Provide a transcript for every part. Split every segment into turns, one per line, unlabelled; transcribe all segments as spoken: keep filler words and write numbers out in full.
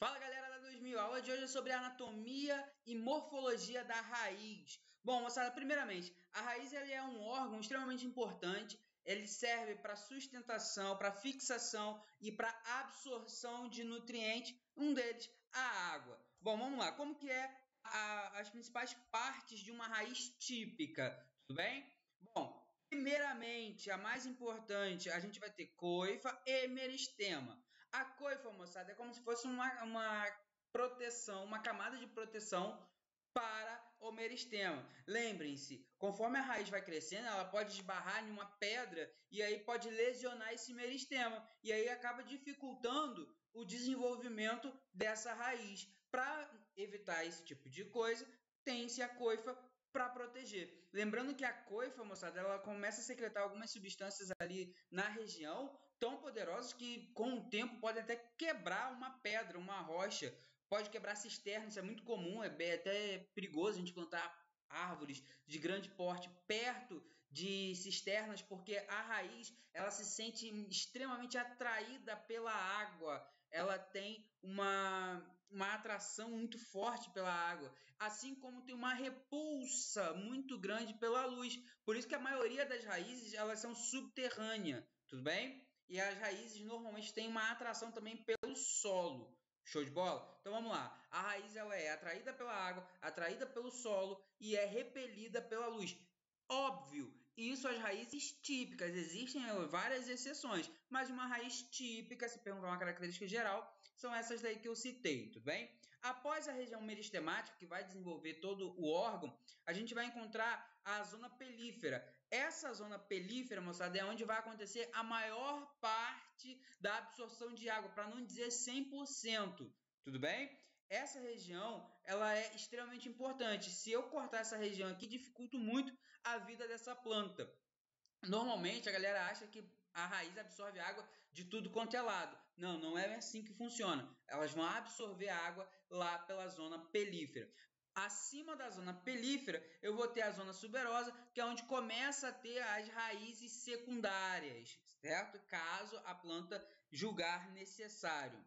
Fala galera da dois mil, a aula de hoje é sobre anatomia e morfologia da raiz. Bom, moçada, primeiramente, a raiz ela é um órgão extremamente importante, ele serve para sustentação, para fixação e para absorção de nutrientes, um deles a água. Bom, vamos lá, como que é a, as principais partes de uma raiz típica, tudo bem? Bom, primeiramente, a mais importante, a gente vai ter coifa e meristema. A coifa, moçada, é como se fosse uma, uma proteção, uma camada de proteção para o meristema. Lembrem-se, conforme a raiz vai crescendo, ela pode esbarrar em uma pedra e aí pode lesionar esse meristema. E aí acaba dificultando o desenvolvimento dessa raiz. Para evitar esse tipo de coisa, tem-se a coifa para proteger. Lembrando que a coifa, moçada, ela começa a secretar algumas substâncias ali na região, tão poderosas que com o tempo podem até quebrar uma pedra, uma rocha, pode quebrar cisterna, isso é muito comum, é até perigoso a gente plantar árvores de grande porte perto de cisternas, porque a raiz ela se sente extremamente atraída pela água, ela tem uma, uma atração muito forte pela água, assim como tem uma repulsa muito grande pela luz. Por isso que a maioria das raízes elas são subterrâneas, tudo bem? E as raízes normalmente têm uma atração também pelo solo. Show de bola? Então vamos lá. A raiz ela é atraída pela água, atraída pelo solo e é repelida pela luz. Óbvio, isso as raízes típicas, existem várias exceções, mas uma raiz típica, se perguntar uma característica geral, são essas daí que eu citei, tudo bem? Após a região meristemática, que vai desenvolver todo o órgão, a gente vai encontrar a zona pelífera. Essa zona pelífera, moçada, é onde vai acontecer a maior parte da absorção de água, para não dizer cem por cento, tudo bem? Essa região ela é extremamente importante. Se eu cortar essa região aqui, dificulta muito a vida dessa planta. Normalmente a galera acha que a raiz absorve água de tudo quanto é lado. Não, não é assim que funciona. Elas vão absorver água lá pela zona pelífera. Acima da zona pelífera, eu vou ter a zona suberosa, que é onde começa a ter as raízes secundárias, certo? Caso a planta julgar necessário.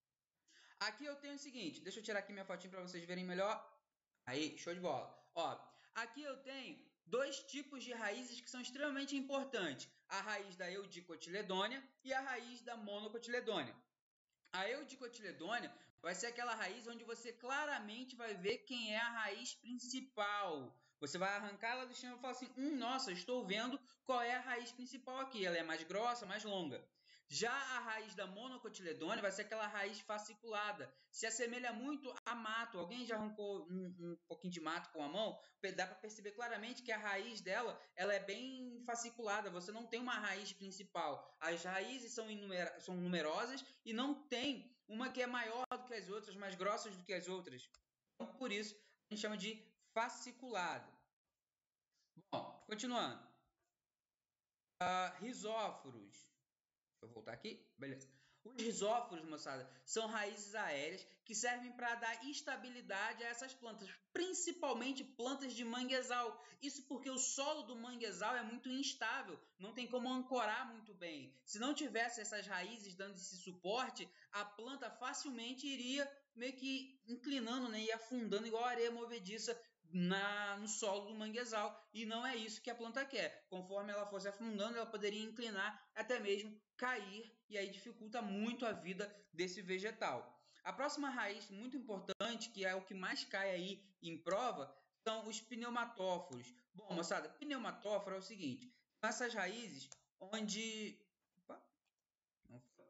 Aqui eu tenho o seguinte, deixa eu tirar aqui minha fotinha para vocês verem melhor. Aí, show de bola. Ó, aqui eu tenho dois tipos de raízes que são extremamente importantes. A raiz da eudicotiledônia e a raiz da monocotiledônia. A eudicotiledônia vai ser aquela raiz onde você claramente vai ver quem é a raiz principal. Você vai arrancar ela do chão e falar assim, hum, nossa, estou vendo qual é a raiz principal aqui. Ela é mais grossa, mais longa. Já a raiz da monocotiledônia vai ser aquela raiz fasciculada. Se assemelha muito a mato. Alguém já arrancou um, um pouquinho de mato com a mão? Dá para perceber claramente que a raiz dela ela é bem fasciculada. Você não tem uma raiz principal. As raízes são, inumera são numerosas e não tem uma que é maior do que as outras, mais grossas do que as outras. Então, por isso, a gente chama de fasciculada. Bom, continuando. Uh, risóforos. Deixa eu voltar aqui. Beleza. Os risóforos, moçada, são raízes aéreas que servem para dar estabilidade a essas plantas, principalmente plantas de manguezal. Isso porque o solo do manguezal é muito instável, não tem como ancorar muito bem. Se não tivesse essas raízes dando esse suporte, a planta facilmente iria meio que inclinando, né, e afundando igual areia movediça na, no solo do manguezal. E não é isso que a planta quer. Conforme ela fosse afundando, ela poderia inclinar, até mesmo cair, e aí dificulta muito a vida desse vegetal. A próxima raiz muito importante, que é o que mais cai aí em prova, são os pneumatóforos. Bom, moçada, pneumatóforo é o seguinte, são essas raízes onde... Opa, não foi.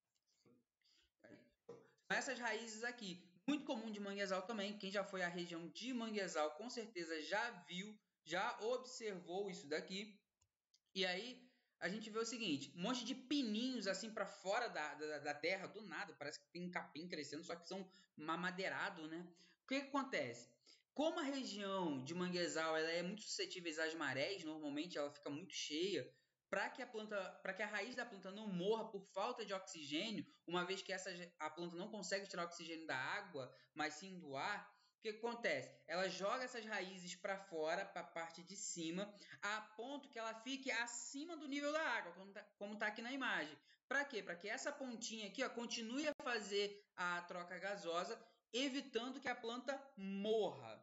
Essas raízes aqui, muito comum de manguezal também, quem já foi à região de manguezal com certeza já viu, já observou isso daqui. E aí a gente vê o seguinte, um monte de pininhos assim para fora da, da, da terra, do nada, parece que tem capim crescendo, só que são madeirados, né? O que, que acontece? Como a região de manguezal ela é muito suscetível às marés, normalmente ela fica muito cheia, para que a planta, para que a raiz da planta não morra por falta de oxigênio, uma vez que essa, a planta não consegue tirar oxigênio da água, mas sim do ar, o que acontece? Ela joga essas raízes para fora, para a parte de cima, a ponto que ela fique acima do nível da água, como está aqui na imagem. Para quê? Para que essa pontinha aqui ó, continue a fazer a troca gasosa, evitando que a planta morra.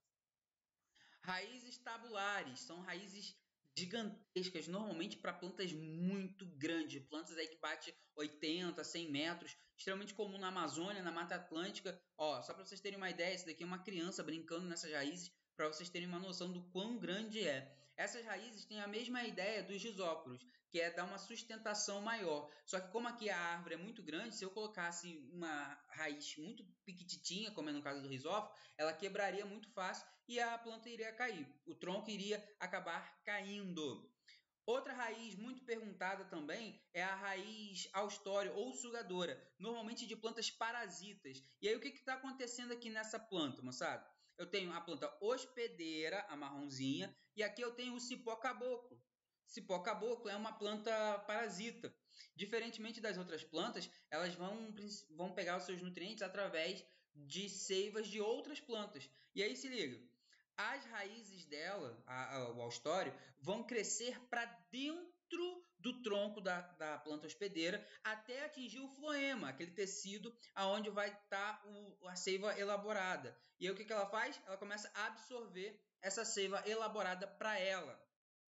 Raízes tabulares são raízes gigantescas, normalmente para plantas muito grandes, plantas aí que bate oitenta, cem metros, extremamente comum na Amazônia, na Mata Atlântica. Ó, só para vocês terem uma ideia, esse daqui é uma criança brincando nessas raízes, para vocês terem uma noção do quão grande é. Essas raízes têm a mesma ideia dos risóporos, que é dar uma sustentação maior. Só que como aqui a árvore é muito grande, se eu colocasse uma raiz muito pequititinha, como é no caso do risóforo, ela quebraria muito fácil e a planta iria cair. O tronco iria acabar caindo. Outra raiz muito perguntada também é a raiz austório ou sugadora, normalmente de plantas parasitas. E aí o que está acontecendo aqui nessa planta, moçada? Eu tenho a planta hospedeira, a marronzinha, e aqui eu tenho o cipó caboclo. Cipó caboclo é uma planta parasita. Diferentemente das outras plantas, elas vão, vão pegar os seus nutrientes através de seivas de outras plantas. E aí se liga, as raízes dela, a, a, o austório, vão crescer para dentro do tronco da, da planta hospedeira até atingir o floema, aquele tecido aonde vai estar tá a seiva elaborada. E aí o que, que ela faz? Ela começa a absorver essa seiva elaborada para ela.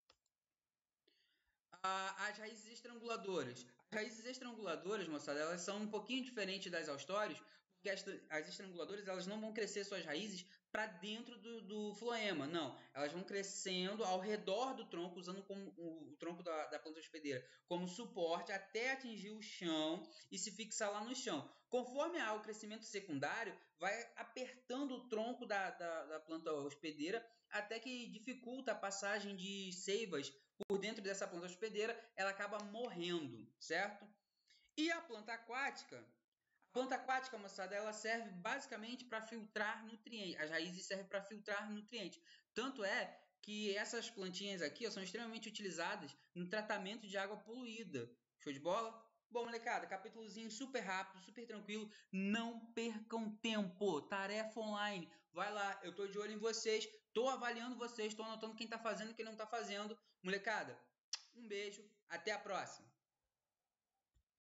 A, as raízes estranguladoras. As raízes estranguladoras, moçada, elas são um pouquinho diferentes das austórios, porque as, as estranguladoras elas não vão crescer suas raízes para dentro do, do floema, não. Elas vão crescendo ao redor do tronco, usando como, o, o tronco da, da planta hospedeira como suporte até atingir o chão e se fixar lá no chão. Conforme há o crescimento secundário, vai apertando o tronco da, da, da planta hospedeira até que dificulta a passagem de seivas por dentro dessa planta hospedeira, ela acaba morrendo, certo? E a planta aquática, a planta aquática, moçada, ela serve basicamente para filtrar nutrientes. As raízes servem para filtrar nutrientes. Tanto é que essas plantinhas aqui ó, são extremamente utilizadas no tratamento de água poluída. Show de bola? Bom, molecada, capítulozinho super rápido, super tranquilo. Não percam tempo. Tarefa online. Vai lá, eu tô de olho em vocês. Tô avaliando vocês, tô anotando quem tá fazendo e quem não tá fazendo. Molecada, um beijo. Até a próxima.